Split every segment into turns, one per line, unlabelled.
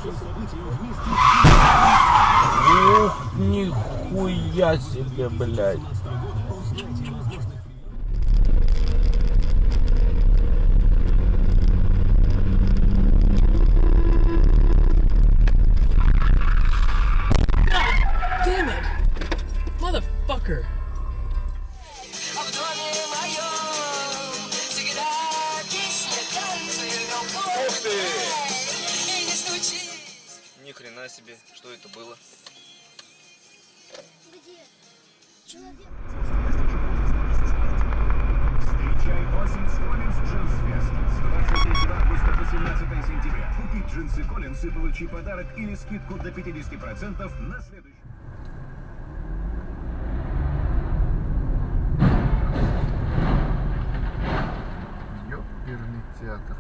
Ух, нихуя себе, блядь.
Damn it! Motherfucker!
Ух ты! Ни хрена себе, что это было?
Встречай осень с Коллинз Джинс Фест с 23 августа по 17 сентября. Купи джинсы Коллинз и получи подарок или скидку до 50% на следующий.
Ёперный театр.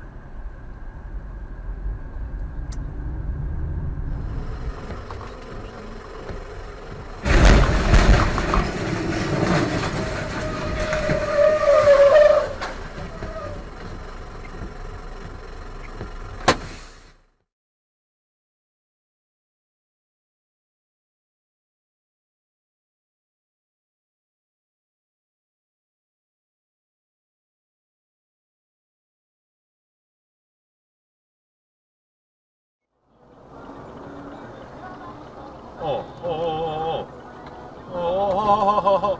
О.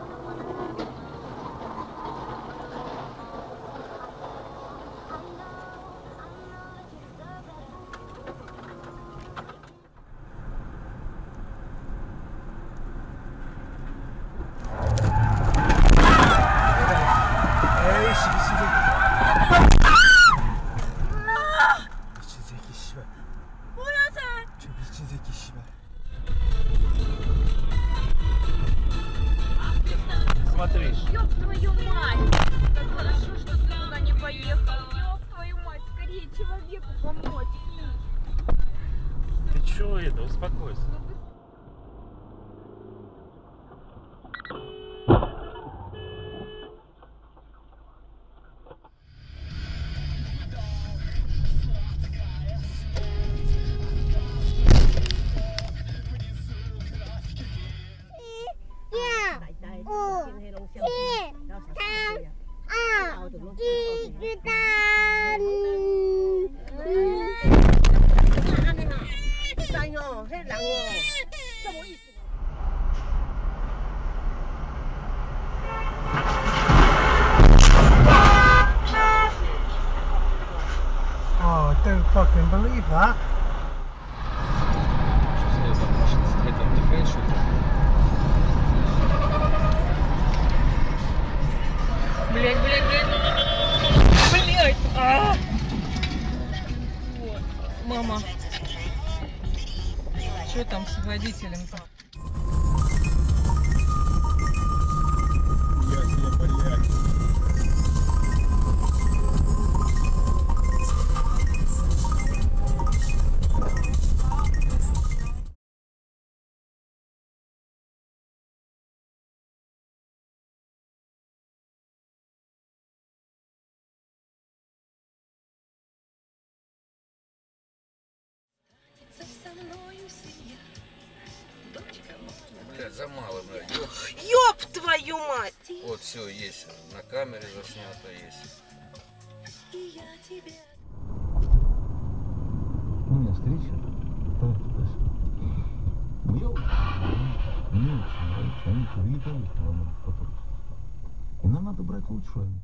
Смотри.
Ёб твою мать! Как хорошо, что ты туда не поехал. Ёб твою мать, скорее человеку помочь.
Ты чё это? Успокойся.
Oh, I don't fucking believe that.
Стоять отдыхать, что ли?
Блять. Вот. Мама. Что там с водителем-то?
Я себе, блядь.
Блядь, за мало, блядь.
Ёб твою мать!
Вот все есть, на камере заснято есть.
У меня встреча. Мне очень нравится. Они великолепно работают по труду. И нам надо брать лучшую.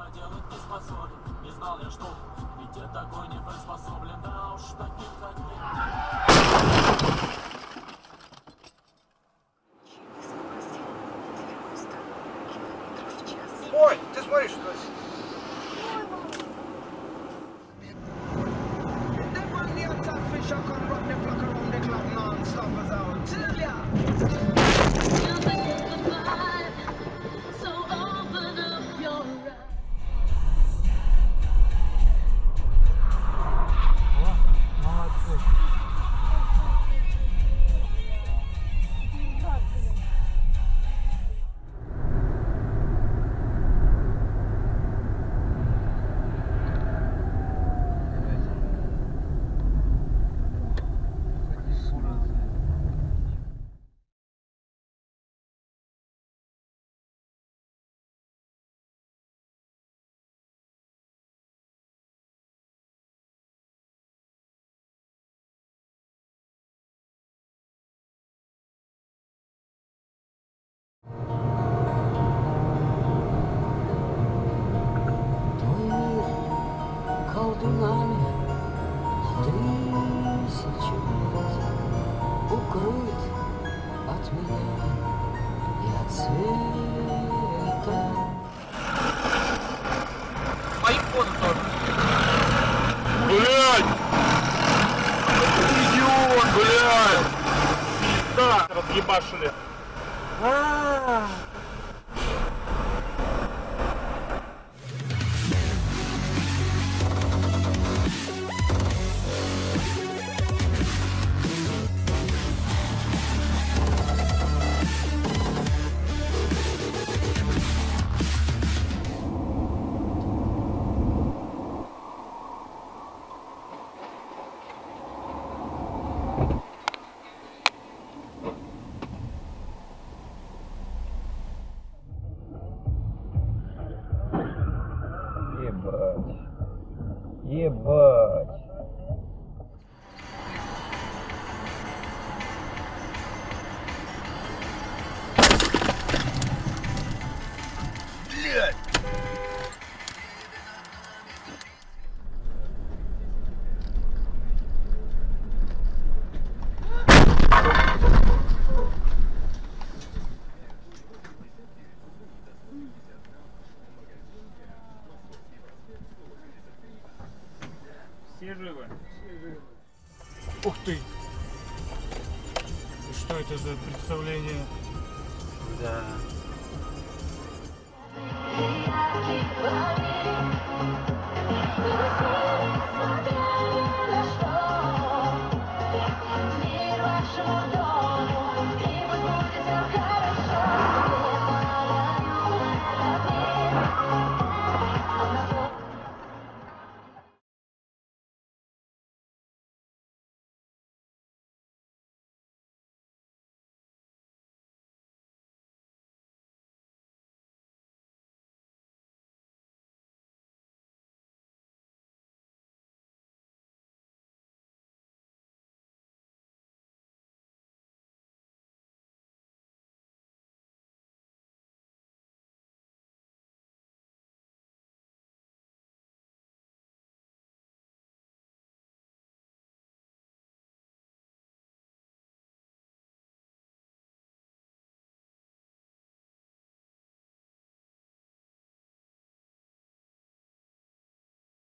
делать не способен. Не знал я, что ведь я такой не приспособлен. Да уж таких как
Ой, ты смотри, что
колдунами на 1000 лет укроет от меня и от света.
айфон тоже.
Блядь! Идиот, блядь! Пизда! Разъебашили.
Ебать.
Все живы?
Ух ты! И что это за представление?
Да.